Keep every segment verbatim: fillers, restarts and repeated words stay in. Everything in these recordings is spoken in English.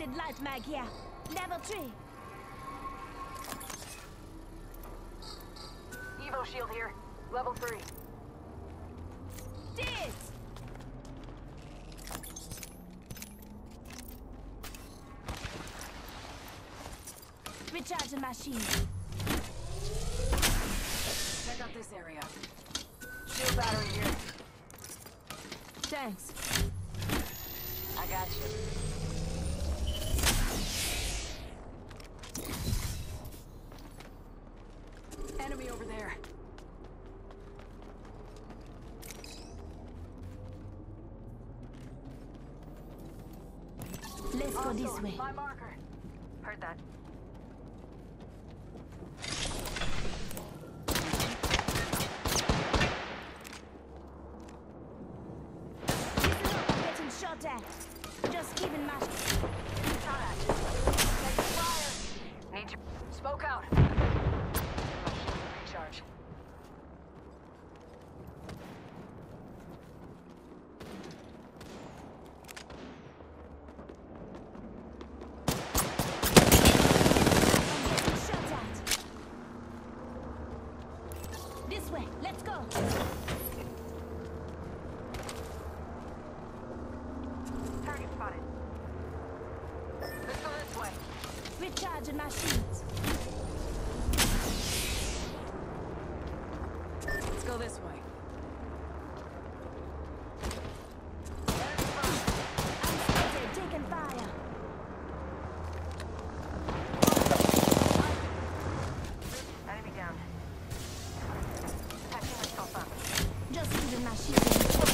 Extended light mag here. Level three. Evo shield here. Level three. This! Recharging machine. Check out this area. Shield battery here. Thanks. I got you. Enemy over there. Let's go this Also, way. my marker. Heard that. Listen up, I'm getting shot at. Just giving my... Shot at. Taking fire. Need you. Smoke out. Recharge. This way, let's go. Target spotted. Let's go this way. Recharging my shields. Let's go this way. I'm spotted, taking fire. Enemy down. Patching myself up. Just giving my shields.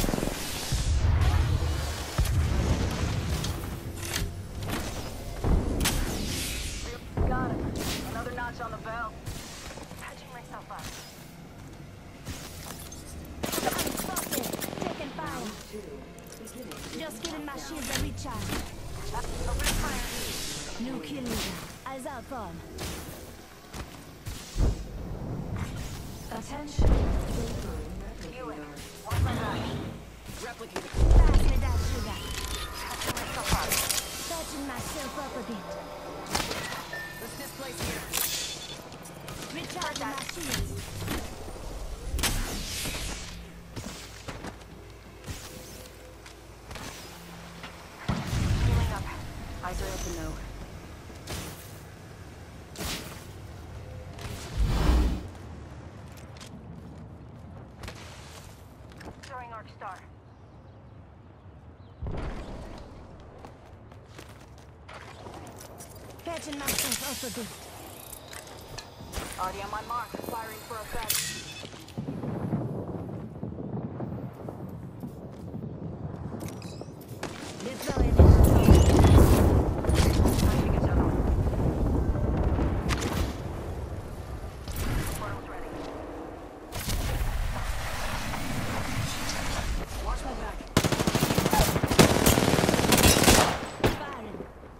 Got him. Another notch on the belt. Patching myself up. I'm spotted, taking fire. Just giving my shields a recharge. Open fire. New kill leader. Eyes out for him. Attention. Healing. Watch my back. Replicate. Pass me that sugar. Patching myself up. Patching myself up a bit. Let's displace here. Recharging my shields. Healing up. Eyes are open though. Throwing Arc Star. Patching myself up a bit. Already on my mark. Firing for effect. Deploying it. Punching a tunnel. Portal's ready. Watch my back. Firing.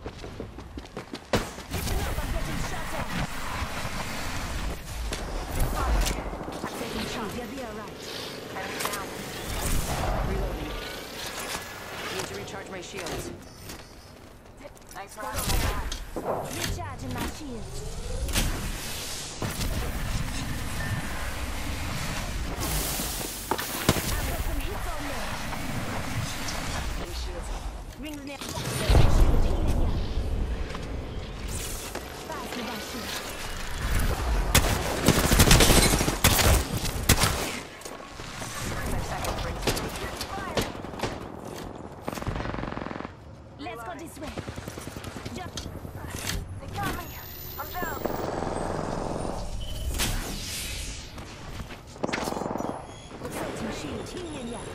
Listen up, I'm getting shot at. I'm taking shots. You'll be alright. Enemy down. Reloading. Need to recharge my shields. Nice run on my back. Recharging my shields. I've got some hits on me. Getting shields. Ring the net. Shield healing ya. Pass me that shield. Five seconds brings me. Fire. Let's go this way. Just They got me. I'm down. setting shield healing ya.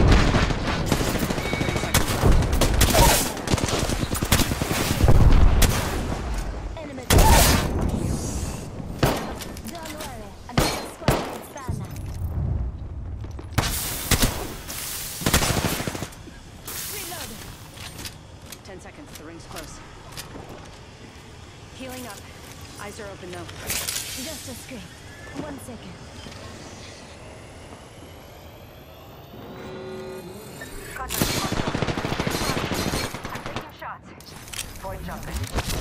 Enemy. Don't worry, I got a squad with Spanner. Reload. Ten seconds. The ring's close. Healing up. Eyes are open though. Just a scrape. One second. Contact. I'm taking shots. Void jumping.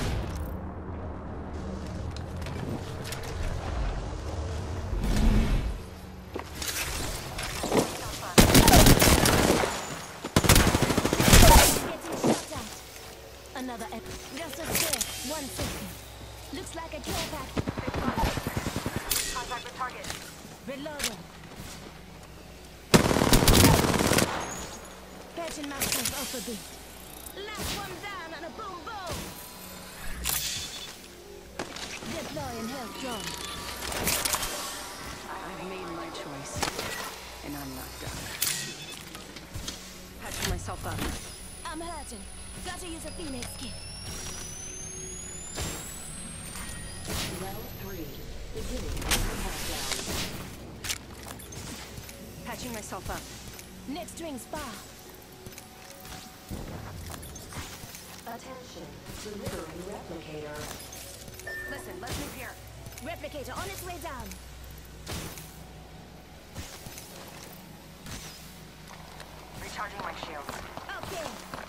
Getting shot at. Another ep- Just a spare. One second. Looks like a care pack. Contact with target. Reloading. Catching myself up a bit. Last one down and a boom boom. Deploying health drone. I've made my choice, and I'm not done. Patching myself up. I'm hurting. Gotta use a Phoenix kit. Round three. Beginning countdown. Patching myself up. Next ring spar. Attention. Delivering replicator. Listen, let's move here. Replicator on its way down. Recharging my shields. Okay.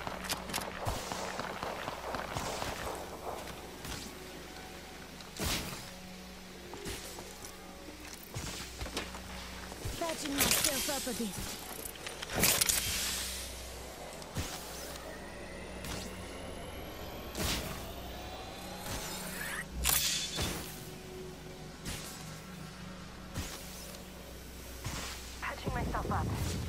Patching myself up a bit. Patching myself up.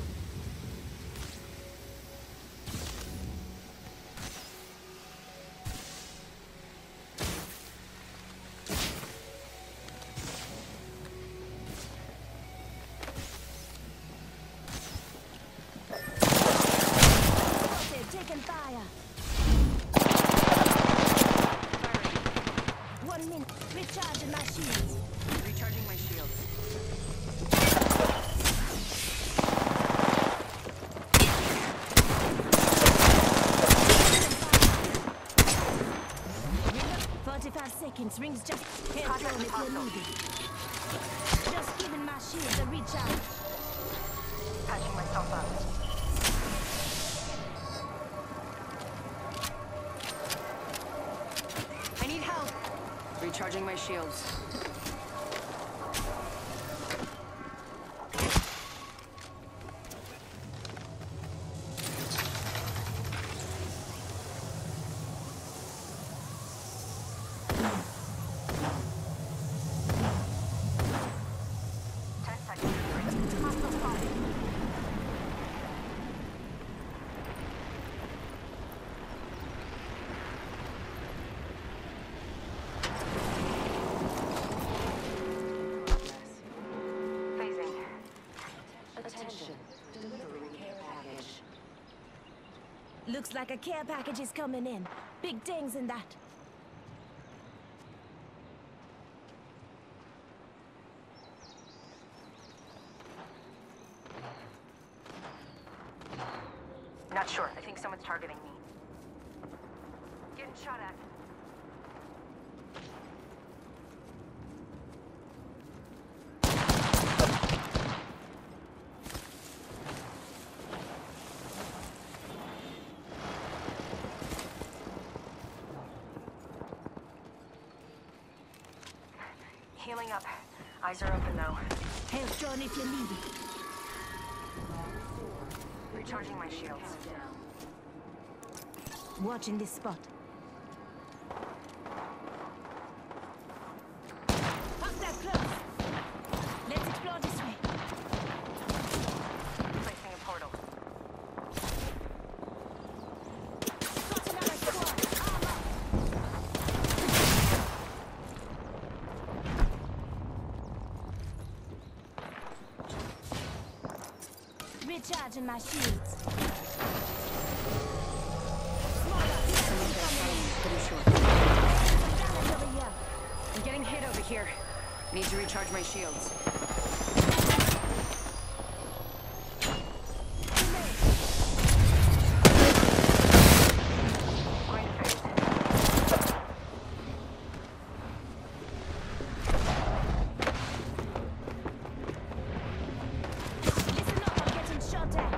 Spotted, taking fire. Firing. One minute. Recharging my shields. Recharging my shields. forty-five seconds. Rings just head Contact drone with if you're hostile. needed. Just giving my shields a recharge. Patching myself up. I need help. Recharging my shields. Ten seconds. Hostile spotted. Phasing. Attention. Delivering care package. Looks like a care package is coming in. Big things in that. Not sure. I think someone's targeting me. Getting shot at. Healing up. Eyes are open though. Health drone if you need it. Recharging my shields. Watching this spot. Hostile close. Let's explore this way. Placing a portal. Got another squad. Arm up. Recharging my shields. Pretty sure. Damage over here. I'm getting hit over here. Need to recharge my shields. Going to phase. Listen up, I'm getting shot at.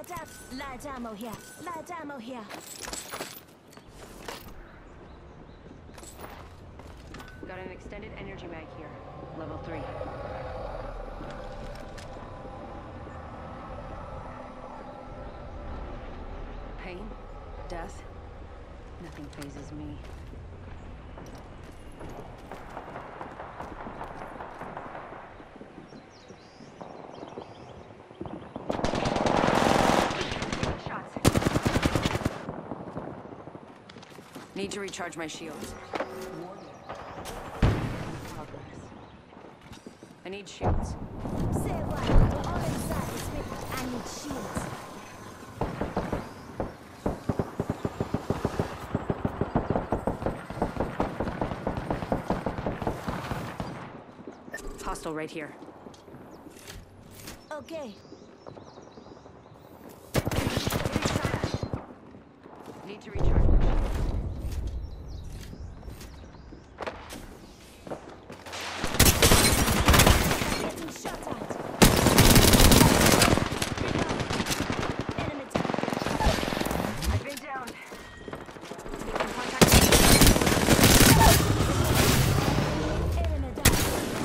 Light up. Light ammo here. Light ammo here. Got an extended energy mag here. Level three. Pain? Death? Nothing phases me. Shots. Need to recharge my shields. I need shields. Say what? We're all inside. It's me. I need shields. Hostile right here. Okay. Need to recharge my shields. Getting shot at. Enemy I've been down. Making contact. Enemy down.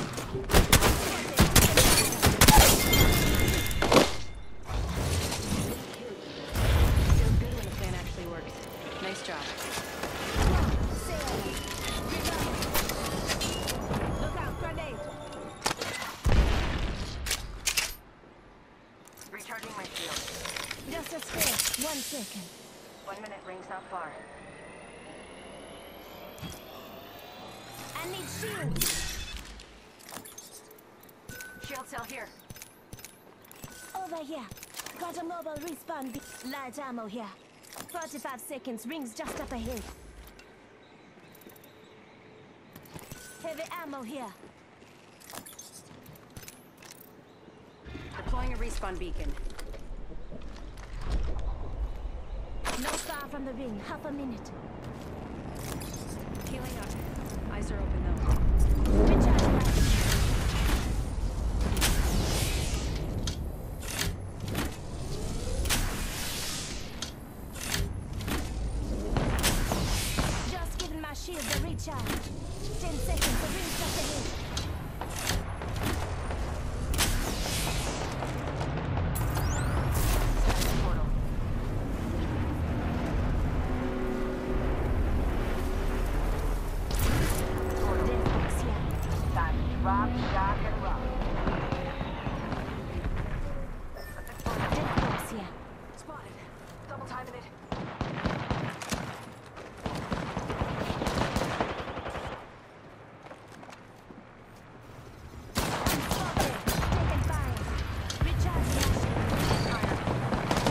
Feels good when the plan actually works. Nice job. Look out, grenade. Recharging my shield. Just a spare. One second. One minute ring's not far. I need shields. Shield cell here. Over here. Got a mobile respawn. be- Light ammo here. forty-five seconds. Rings just up ahead. Heavy ammo here. Deploying a respawn beacon. Not far from the ring. Half a minute. Healing up. Eyes are open though. Recharge my- Just giving my shield a recharge. Ten seconds. The ring's just ahead. Portal. Death box here. Time to rock, shock, and rock. Death box here. Spotted. Double timing it. Spotted. Taking fire. Recharge my shield.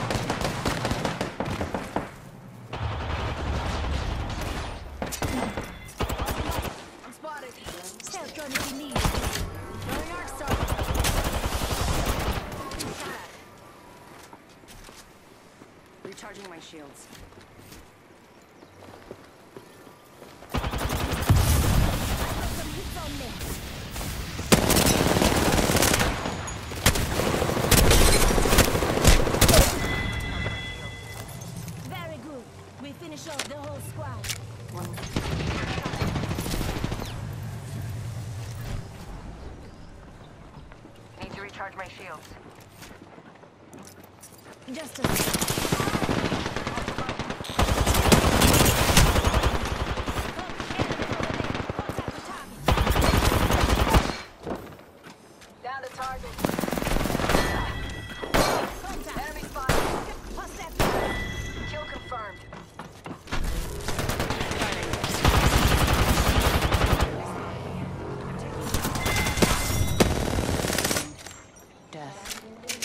I'm spotted. Stealth drone if you need. Throwing arc star. Recharging my shields. I got some hits on me. Very good. We finish off the whole squad. One. Need to recharge my shields. Just a Down to target. Contact. Enemy spotted. Hostile. Kill confirmed. Death.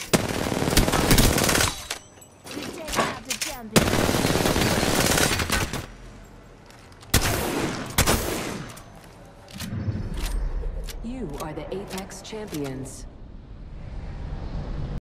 We take out the champion. You are the Apex Champions.